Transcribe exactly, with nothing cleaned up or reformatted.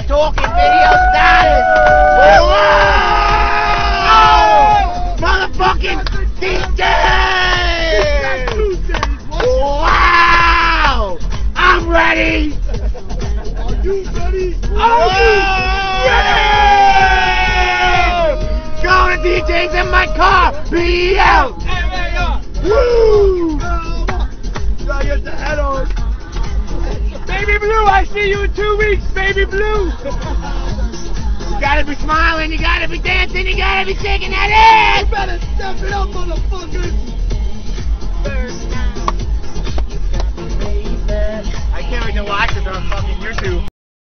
talking video status. Wow! Motherfucking D J! Wow! I'm ready! Are you ready? Are you ready? Going to D Js in my car! Be out! Woo! Gotta get the head on. Baby Blue, I see you in two weeks, Baby Blue! You gotta be smiling, you gotta be dancing, you gotta be shaking that ass! You better step it up, motherfuckers! I can't wait to watch it on fucking YouTube.